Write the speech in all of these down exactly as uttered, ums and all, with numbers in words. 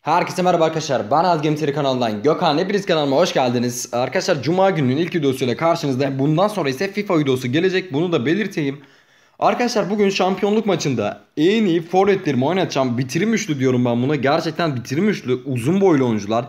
Herkese merhaba arkadaşlar. Ben Azgemteri kanalından Gökhan. Hepiniz kanalıma hoş geldiniz. Arkadaşlar Cuma gününün ilk videosuyla karşınızda. Bundan sonra ise FIFA videosu gelecek. Bunu da belirteyim. Arkadaşlar bugün şampiyonluk maçında en iyi forvetlerimi oynatacağım. Bitirim üçlü diyorum ben buna. Gerçekten bitirim üçlü. Uzun boylu oyuncular.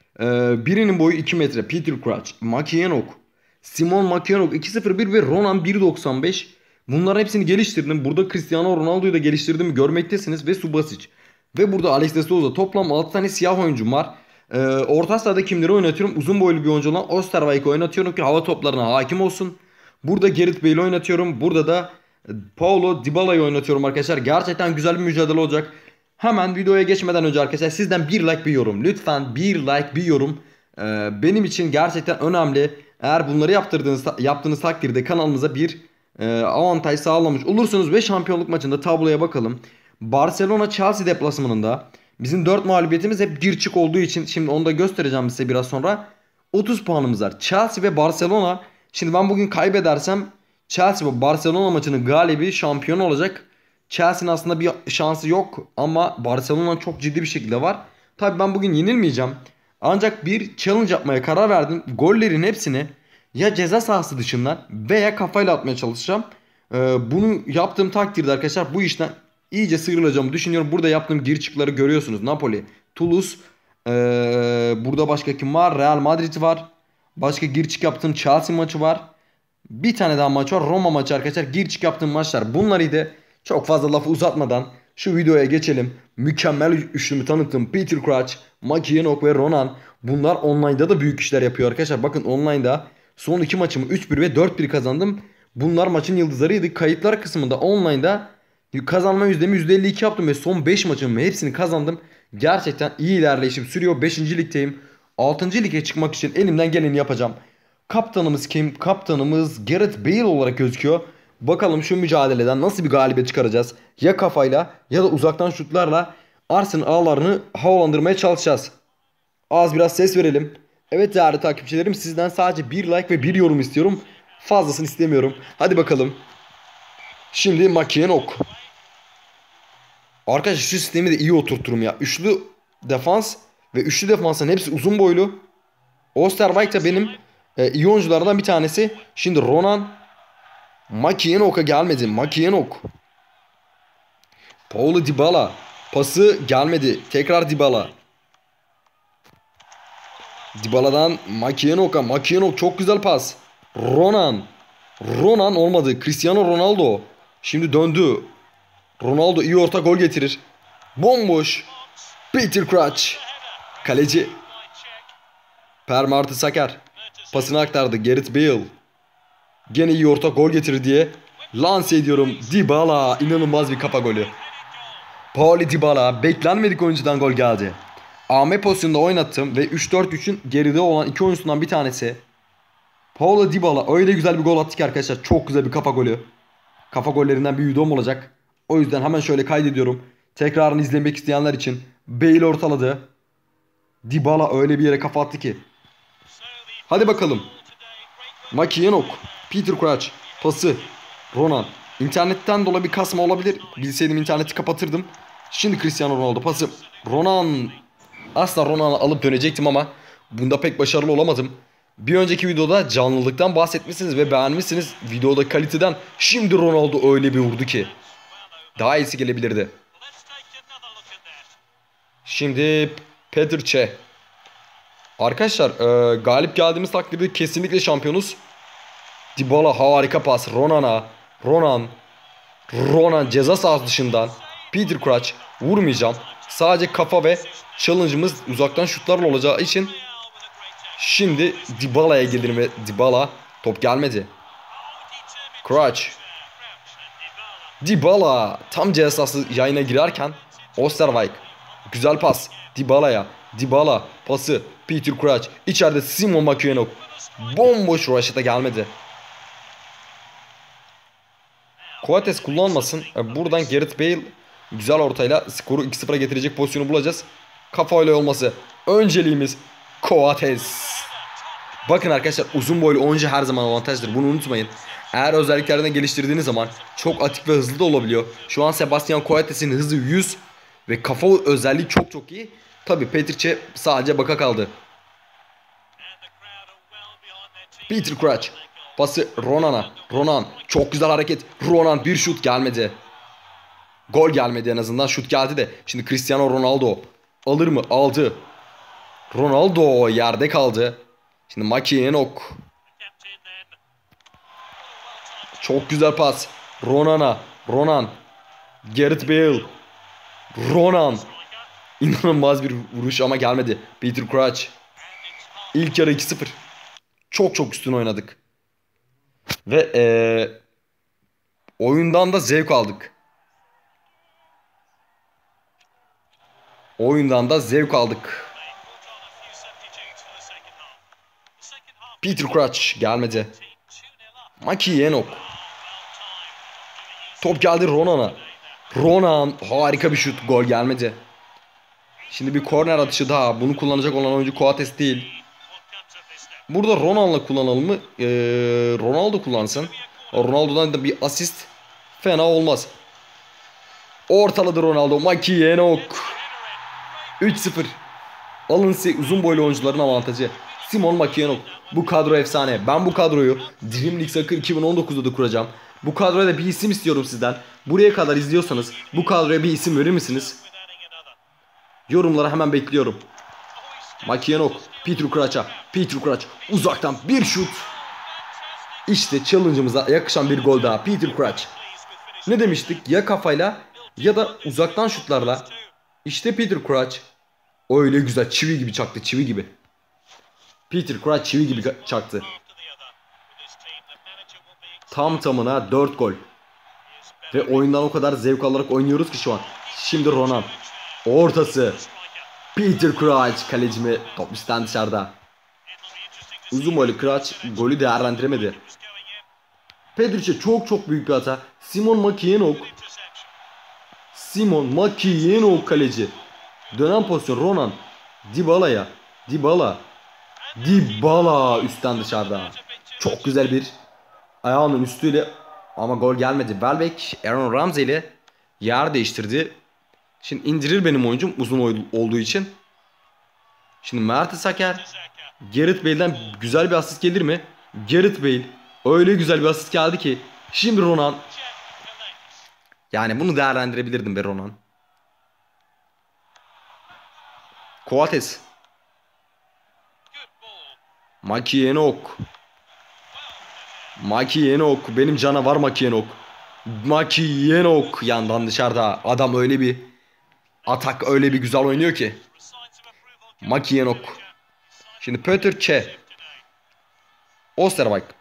Ee, birinin boyu iki metre. Peter Crouch, Makienok, Simon Makienok iki sıfır bir ve Ronan bir doksan beş. Bunların hepsini geliştirdim. Burada Cristiano Ronaldo'yu da geliştirdiğimi görmektesiniz ve Subasic. Ve burada Alex de Souza. Toplam altı tane siyah oyuncum var. Ee, orta sahada kimleri oynatıyorum? Uzun boylu bir oyuncu olan Osterweik'i oynatıyorum ki hava toplarına hakim olsun. Burada Gareth Bale'i oynatıyorum. Burada da Paulo Dybala'yı oynatıyorum arkadaşlar. Gerçekten güzel bir mücadele olacak. Hemen videoya geçmeden önce arkadaşlar sizden bir like bir yorum. Lütfen bir like bir yorum. Ee, benim için gerçekten önemli. Eğer bunları yaptırdığınız, yaptığınız takdirde kanalımıza bir e, avantaj sağlamış olursunuz. Ve şampiyonluk maçında tabloya bakalım. Barcelona Chelsea deplasmanında bizim dört mağlubiyetimiz hep bir çık olduğu için şimdi onu da göstereceğim size biraz sonra. otuz puanımız var. Chelsea ve Barcelona. Şimdi ben bugün kaybedersem Chelsea ve Barcelona maçının galibi şampiyon olacak. Chelsea'nin aslında bir şansı yok ama Barcelona'nın çok ciddi bir şekilde var. Tabii ben bugün yenilmeyeceğim. Ancak bir challenge yapmaya karar verdim. Gollerin hepsini ya ceza sahası dışından veya kafayla atmaya çalışacağım. Ee, bunu yaptığım takdirde arkadaşlar bu işten İyice sıyrılacağımı düşünüyorum. Burada yaptığım gir çıkları görüyorsunuz. Napoli, Toulouse. Ee, burada başka kim var? Real Madrid var. Başka gir çık yaptığım Chelsea maçı var. Bir tane daha maç var. Roma maçı arkadaşlar. Gir çık yaptığım maçlar. Bunları çok fazla lafı uzatmadan şu videoya geçelim. Mükemmel üçlümü tanıttım. Peter Crouch, Makienok ve Ronan. Bunlar online'da da büyük işler yapıyor arkadaşlar. Bakın online'da son iki maçımı üç bir ve dört bir kazandım. Bunlar maçın yıldızlarıydı. Kayıtlar kısmında online'da kazanma yüzdemi yüzde elli iki yaptım ve son beş maçımın hepsini kazandım. Gerçekten iyi ilerleyişim sürüyor. beşinci ligdeyim. altıncı lige çıkmak için elimden geleni yapacağım. Kaptanımız kim? Kaptanımız Gareth Bale olarak gözüküyor. Bakalım şu mücadeleden nasıl bir galibiyet çıkaracağız. Ya kafayla ya da uzaktan şutlarla Arsenal ağlarını havalandırmaya çalışacağız. Az biraz ses verelim. Evet değerli takipçilerim, sizden sadece bir like ve bir yorum istiyorum. Fazlasını istemiyorum. Hadi bakalım. Şimdi Makienok. Arkadaşlar şu sistemi de iyi oturturum ya. Üçlü defans ve üçlü defansın hepsi uzun boylu. Osterwijk de benim e, iyi oyunculardan bir tanesi. Şimdi Ronan. Makienok'a gelmedi. Makienok. Paulo Dybala. Pası gelmedi. Tekrar Dybala. Dybala'dan Makienok'a. Makienok çok güzel pas. Ronan. Ronan olmadı. Cristiano Ronaldo. Şimdi döndü. Ronaldo iyi orta gol getirir. Bomboş. Peter Crouch. Kaleci. Per Mertesacker. Pasını aktardı. Gareth Bale. Gene iyi orta gol getirir diye lanse ediyorum. Dybala. İnanılmaz bir kafa golü. Paulo Dybala. Beklenmedik oyuncudan gol geldi. A M pozisyonunda oynattım ve üç dört üçün geride olan iki oyuncusundan bir tanesi. Paulo Dybala öyle güzel bir gol attı ki arkadaşlar. Çok güzel bir kafa golü. Kafa gollerinden bir videom olacak. O yüzden hemen şöyle kaydediyorum. Tekrarını izlemek isteyenler için. Bale ortaladı. Dybala öyle bir yere kafa attı ki. Hadi bakalım. Makienok. Peter Crouch. Pası. Ronan. İnternetten dolayı bir kasma olabilir. Bilseydim interneti kapatırdım. Şimdi Cristiano Ronaldo pası. Ronan. Asla Ronan'ı alıp dönecektim ama bunda pek başarılı olamadım. Bir önceki videoda canlılıktan bahsetmişsiniz ve beğenmişsiniz. Videoda kaliteden. Şimdi Ronaldo öyle bir vurdu ki. Daha iyisi gelebilirdi. Şimdi Petr Cech. Arkadaşlar e, galip geldiğimiz takdirde kesinlikle şampiyonuz. Dybala harika pas. Ronan'a. Ronan. Ronan ceza sahası dışından. Peter Crouch. Vurmayacağım. Sadece kafa ve challenge'ımız uzaktan şutlarla olacağı için. Şimdi Dybala'ya gelir ve Dybala. Top gelmedi. Crouch. Dybala tam ceza sahası yayına girerken Osterwijk. Güzel pas. Dybala'ya. Dybala pası. Peter Crouch. İçeride Simon Makienok. Bomboş Raşit'e gelmedi. Coates kullanmasın. Buradan Gareth Bale güzel ortayla skoru iki sıfıra getirecek pozisyonu bulacağız. Kafayla olması önceliğimiz Coates. Bakın arkadaşlar, uzun boylu oyuncu her zaman avantajdır. Bunu unutmayın. Eğer özelliklerini geliştirdiğiniz zaman çok atik ve hızlı da olabiliyor. Şu an Sebastian Coates'in hızı yüz Ve kafa özelliği çok çok iyi. Tabi Petriç'e sadece baka kaldı. Peter Crouch. Pası Ronan'a. Ronan çok güzel hareket. Ronan bir şut gelmedi. Gol gelmedi en azından. Şut geldi de. Şimdi Cristiano Ronaldo. Alır mı? Aldı. Ronaldo yerde kaldı. Şimdi Maki Enok. Çok güzel pas. Ronan'a. Ronan. Gareth Bale. Ronan. İnanılmaz bir vuruş ama gelmedi. Peter Crouch. İlk yarı iki sıfır. Çok çok üstün oynadık. Ve ee, oyundan da zevk aldık. Oyundan da zevk aldık. Peter Crouch gelmedi. Maki Enok. Top geldi Ronan'a. Ronan harika bir şut. Gol gelmedi. Şimdi bir korner atışı daha. Bunu kullanacak olan oyuncu Coates değil. Burada Ronaldo kullanalım mı? Ee, Ronaldo kullansın. Ronaldo'dan da bir asist fena olmaz. Ortaladı Ronaldo. Maki Enok. üç sıfır. Alınsı uzun boylu oyuncuların avantajı. Simon Maki Enok. Bu kadro efsane. Ben bu kadroyu Dream League Soccer iki bin on dokuzda da kuracağım. Bu kadroya da bir isim istiyorum sizden. Buraya kadar izliyorsanız bu kadroya bir isim verir misiniz? Yorumlara hemen bekliyorum. Maki Enok. Peter Crouch'a. Peter Crouch uzaktan bir şut. İşte challenge'ımıza yakışan bir gol daha. Peter Crouch. Ne demiştik? Ya kafayla ya da uzaktan şutlarla. İşte Peter Crouch. Öyle güzel. Çivi gibi çaktı. Çivi gibi. Peter Crouch çivi gibi çaktı. Tam tamına dört gol. Ve oyundan o kadar zevk alarak oynuyoruz ki şu an. Şimdi Ronan. Ortası. Peter Crouch. Kaleci mi? Top üstten dışarıda. Uzun boylu Crouch golü değerlendiremedi. Petriç'e çok çok büyük bir hata. Simon Maki Enok. Simon Maki Enok kaleci. Dönen pozisyon Ronan. Dybala'ya. Dybala. Dybala üstten dışarıda. Çok güzel bir ayağının üstüyle ama gol gelmedi. Welbeck Aaron Ramsey ile yer değiştirdi. Şimdi indirir benim oyuncum uzun olduğu için. Şimdi Mertesacker. Gareth Bale'den güzel bir asist gelir mi? Gareth Bale öyle güzel bir asist geldi ki. Şimdi Ronan. Yani bunu değerlendirebilirdim be Ronan. Coates. Maki Enok. Maki Enok. Benim canavar Maki Enok. Maki Enok yandan dışarıda. Adam öyle bir atak öyle bir güzel oynuyor ki. Maki Enok. Şimdi Petr Çe. Osterwijk.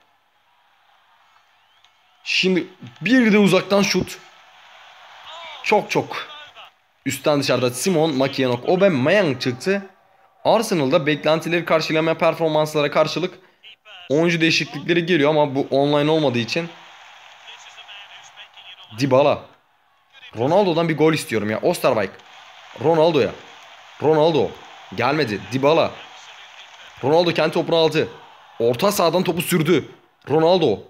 Şimdi bir de uzaktan şut. Çok çok. Üstten dışarıda Simon Maki Enok. Aubameyang çıktı. Arsenal'da beklentileri karşılamaya performanslara karşılık oyuncu değişiklikleri geliyor ama bu online olmadığı için. Dybala. Ronaldo'dan bir gol istiyorum ya. Osterwijk. Ronaldo'ya. Ronaldo. Gelmedi. Dybala. Ronaldo kendi topunu aldı. Orta sahadan topu sürdü. Ronaldo.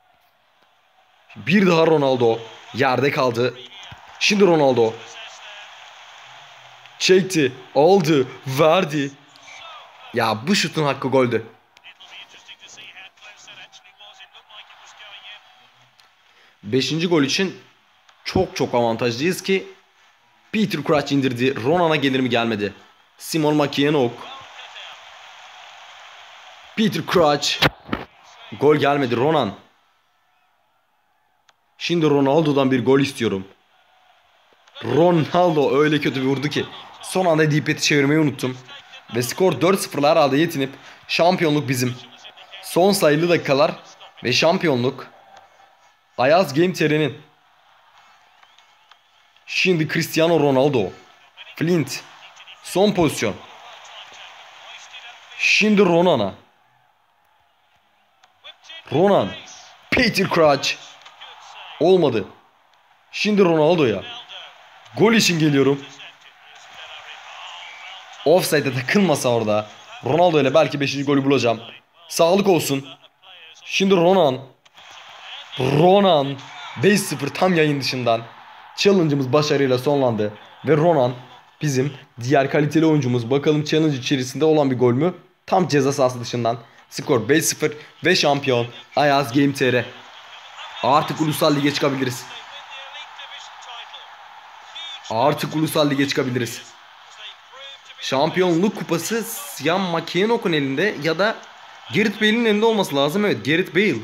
Bir daha Ronaldo. Yerde kaldı. Şimdi Ronaldo. Çekti. Aldı. Verdi. Ya bu şutun hakkı goldü. Beşinci gol için çok çok avantajlıyız ki Peter Crouch indirdi. Ronan'a gelir mi gelmedi. Simon Maki Enok. Peter Crouch. Gol gelmedi. Ronan. Şimdi Ronaldo'dan bir gol istiyorum. Ronaldo öyle kötü bir vurdu ki son anda D-pad'i çevirmeyi unuttum. Ve skor dört sıfırla herhalde yetinip şampiyonluk bizim. Son sayılı dakikalar ve şampiyonluk Ayaz Game T R'nin. Şimdi Cristiano Ronaldo. Flint. Son pozisyon. Şimdi Ronan'a. Ronan. Peter Crouch. Olmadı. Şimdi Ronaldo'ya. Gol için geliyorum. Offside'e takılmasa orada. Ronaldo ile belki beşinci golü bulacağım. Sağlık olsun. Şimdi Ronan. Ronan. beş sıfır tam yayın dışından. Challenge'ımız başarıyla sonlandı. Ve Ronan bizim diğer kaliteli oyuncumuz. Bakalım challenge içerisinde olan bir gol mü? Tam ceza sahası dışından. Skor beş sıfır ve şampiyon Ayaz Game T R. Artık ulusal lige çıkabiliriz. Artık ulusal lige çıkabiliriz. Şampiyonluk kupası ya Makienok'un elinde ya da Gareth Bale'in elinde olması lazım. Evet, Gareth Bale.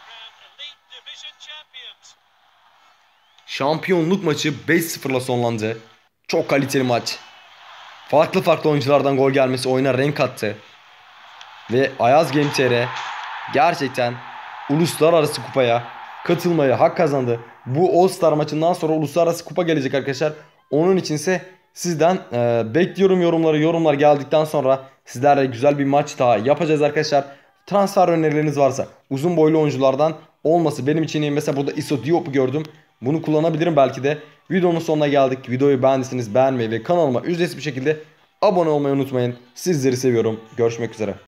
Şampiyonluk maçı beş sıfırla sonlandı. Çok kaliteli maç. Farklı farklı oyunculardan gol gelmesi oyuna renk kattı. Ve Ayaz Game T R gerçekten uluslararası kupaya katılmaya hak kazandı. Bu All Star maçından sonra uluslararası kupa gelecek arkadaşlar. Onun içinse sizden e, bekliyorum yorumları. Yorumlar geldikten sonra sizlerle güzel bir maç daha yapacağız arkadaşlar. Transfer önerileriniz varsa uzun boylu oyunculardan olması benim için iyi. Mesela burada Iso Diop'u gördüm. Bunu kullanabilirim belki de. Videonun sonuna geldik. Videoyu beğendiyseniz beğenmeyi ve kanalıma ücretsiz bir şekilde abone olmayı unutmayın. Sizleri seviyorum. Görüşmek üzere.